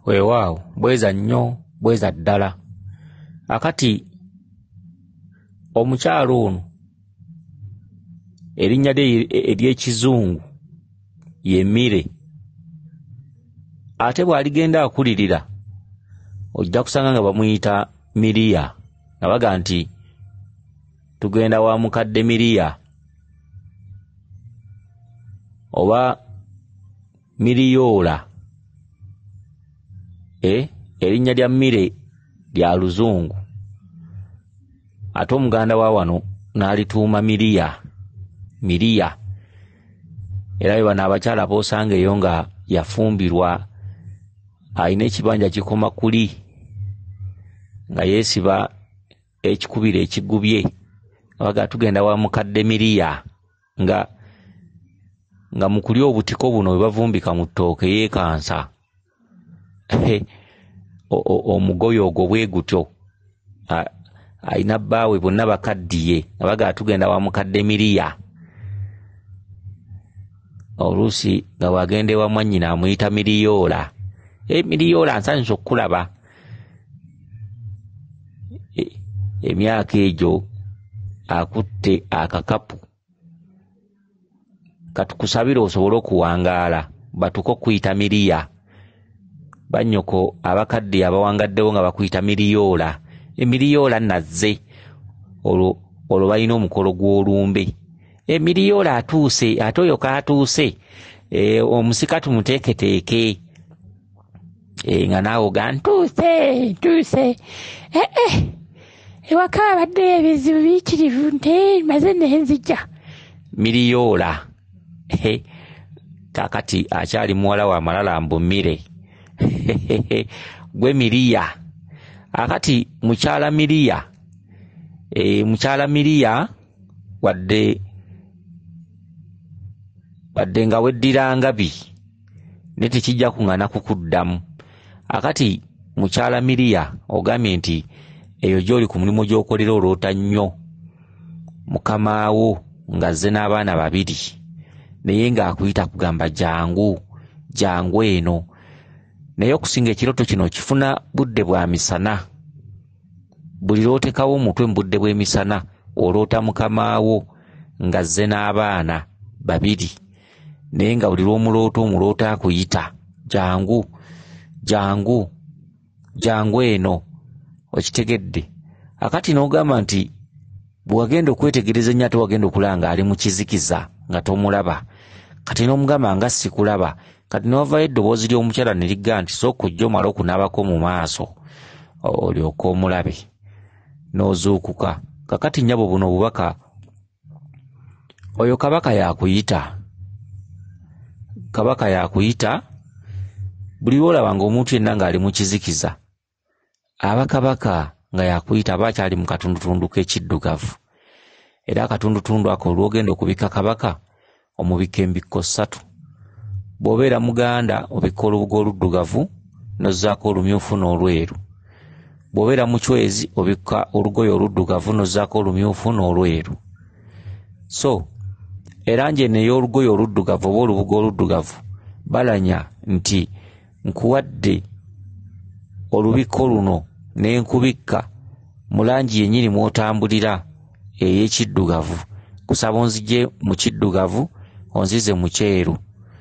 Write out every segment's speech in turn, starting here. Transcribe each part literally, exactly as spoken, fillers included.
weewaawo bweza nnyo bweza ddala. Akati omukyalo ono erinnya lye ery'ekizungu ye Mire, ate bw'aligenda akulirira ojja kusanga nga bamuyita Miriya, nga baga nti tugenda wa mukadde Miriya oba Miriyoola. E, erinnya lya Mire lya Luzungu, ate omuganda wa wano n'alituuma Miriya. Miriya era bano abakyala boosanga eyo nga yafumbirwa, alina ekibanja kikoma kuli nga yeesiba ekikubiro ekigubye, abaga tugenda wa mukadde Miriya, nga nga mu kulya obutiko buno bwe bavumbika mu ttooke yeekansa omugoyo ogwo bwe gutyo, alina bbaawe bonna bakaddiye, abaga tugenda wa mukadde Miriya. Oluusi nga bw'agenda ewa mwannyina amuyita Miriyoola. E Miriyoola nsanyusa okkulaba. E, emyaka egyo akutte akakapu, katukusabire osobole okuwangaala batuko okuyita Miriya. Bannyoko abakadde abawangaddewo nga bakuyita Miriyoola. Emiriyoola nazze olwo olwo balina omukolo gw'olumbe. Emiriyoola atuuse, ate oyo kaatuuse e, omusika tumuteeketeeke e, nga naawe oga ntuuse ntuuse eh, eh. Ewaka abadde ebizibu biyitirivu nte maze nenzija. Miriyoola eh, kakati akyali muwala wa Malalambo Mire gwe Miriya. Akati mukyala Miriya, e, mukyala Miriya wadde wadde nga weddira ngabi ne tekijja kuŋŋana kukuddamu. Akati mukyala Miriya ogambye nti eyo gy'oli ku mulimu gy'okolera oloota nnyo mukamawo ng'azze n'abaana babiri, naye ng'akuyita kugamba jangu jangu eno. Naye okusinga ekirooto kino kifuna budde bwa misana. Buli lootekawo omutwe mu budde bw'emisana oloota mukamawo ng'azze n'abaana babiri, naye nga buli lw'omuloota omuloota akuyita jangu jangu jangu eno. Okitegedde? Akati n'ogamba nti bwe wagenda okwetegereza ennyo ate wagenda okulanga ali mu kizikiza nga tomulaba, kati n'omugamba nga sikulaba, kati n'ovaayo eddoboozi ly'omukyala ne ligga nti sooka ojja omala okunaabako mu maaso olyoka omulabe n'ozuukuka. Kakati nnyabo buno obubaka oyo kabaka yakuyita, kabaka yakuyita. Buli lw'olaba ng'omuntu yenna ng'ali mu kizikiza aba kabaka nga yakuyita aba akyali mu katundutundu k'ekiddugavu. Era akatundutundu ako olw'ogenda okubika kabaka omubika embikko ssatu. Bw'obeera muganda obikka olubugo oluddugavu n'ozzaako olumyufu n'olweru. Bw'obeera mucwezi obikka olugoye oluddugavu n'ozzaako olumyufu n'olweru. So erangi eno ey'olugoye oluddugavu oba olubugo oluddugavu balanya nti nkuwadde olubikko luno ne nkubikka mu langi yennyini mw'otambulira ey'ekiddugavu. Kusaba onzije mu kiddugavu onzize mu kyeru,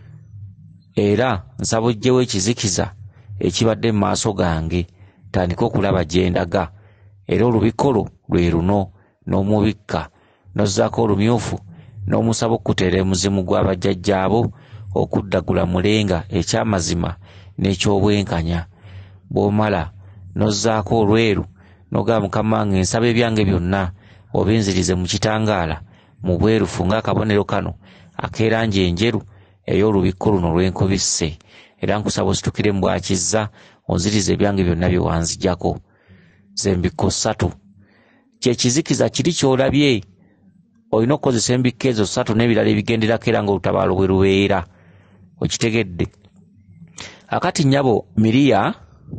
era nsaba ojjewo ekizikiza ekibadde mu maaso gange tandika okulaba gye ndaga. Era olubikko lwo lwe luno, n'omubikka n'ozzaako olumyufu n'omusaba okuteera emuzimu gw'abajjajjaabo okuddagula mulenga eky'amazima n'eky'obwenkanya. Bw'omala n'ozzaako olweru n'ogamba mukama wange nsaba ebyange byonna obinzirize mu kitangaala mu bwerufu ng'akabonero kano ak'erangi enjeru ey'olubikko luno lwenkubisse, era nkusaba ositukire mu bwakizza onzirize ebyange byonna bye wanzijjako. Ze mbikko ssatu. Kye kizikiza kiri ky'olabye, olina okukozesa embikko ezo ssatu n'ebirala ebigenderako era ng'olutabaalo bwe lubeera. Okitegedde? Akati nnyabo Miriya,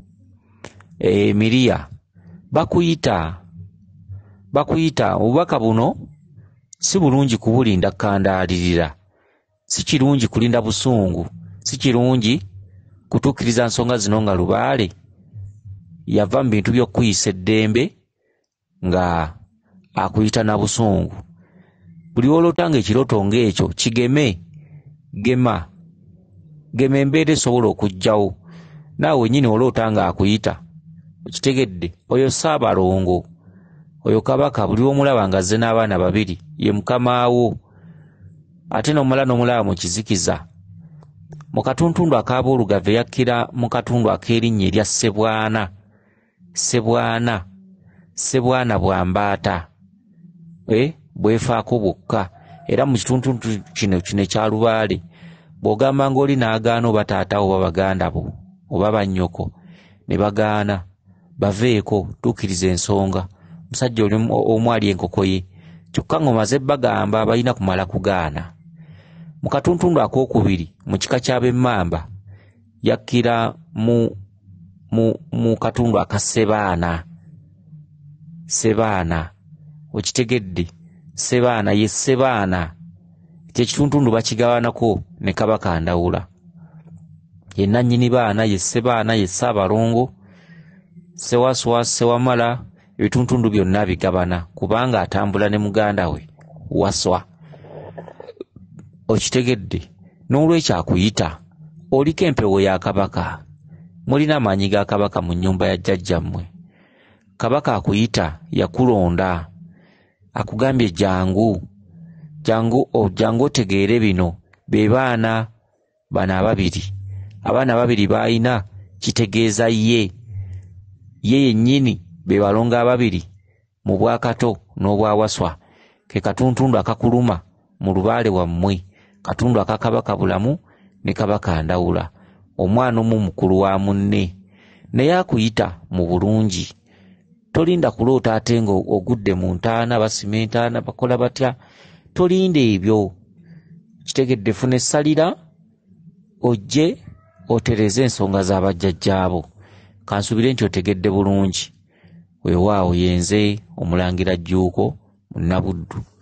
e, Miriya bakuyita bakuyita obubaka buno si bulungi kubulinda kandaalirira, si kirungi kulinda busungu, si kirungi kutuukiriza nsonga zino nga Lubaale yava mu bintu by'okuyisa eddembe nga akuyita na busungu. Buli olotanga ekirooto ng'ekyo kigeme, gema gema embeera esobola okujjawo. Naawe nyini olotanga akuyita okitegedde, oyo Ssaabalongo, oyo Kabaka buli omulaba nga azze n'abaana babiri ye mukamawo. Ate n'omala n'omulaba mu kizikiza mu katuntundu ak'aboolugave yakkira mu katundu ak'erinnya erya Ssebwana. Ssebwana Ssebwana bwambaata e bwefaako bwokka. Era mu kituntundu kino kino ekya Lubaale bw'ogamba ng'oli n'agaana oba taatawo oba baganda bo oba bannyoko ne bagaana baveeko, tuukiriza ensonga. Musajja oli omu ali enkoko ye, kyokka ng'omaze bagamba balina kumala kugaana. Mu katuntundu akookubiri mu kika ky'ab'Emmamba yakkira mu mu mu katundu aka Ssebaana. Ssebaana okitegedde, Ssebaana ye Ssebaana kyekituntundu bakigabanako ne Kabaka Ndawula. Ye nannyini baana ye Ssebaana ye Ssaabalongo, Ssewaswa, Ssewamala, ebituntundu byonna bigabana kubanga atambula ne muganda we Waswa. Okitegedde, n'olwekyo akuyita oliko empewo ya Kabaka. Mulina amaanyi ga Kabaka mu nnyumba ya jjajjammwe. Kabaka akuyita yakulonda, akugambye jangu jangu ojangu otegeere bino be baana bana ababiri. Abaana ababiri b'alina kitegeeza ye ye yennyini be balongo ababiri mu Bwakato n'obwa Waswa. Ke katuntundu akakuluma mu Lubaale wammwe, katundu aka Kabaka Bulamu ne Kabaka Ndawula. Omwana omu mukulu wa munne naye akuyita mu bulungi. Tolinda kuloota ate nga ogudde mu ntaana basima entaana bakola batya. Tolinda ebyo. Kitegedde, funa essalira ojje otereze ensonga z'abajjajjaabo. Kansubire nti otegedde bulungi. Weewaawo yenze Omulangira Jjuuko Munnabuddu.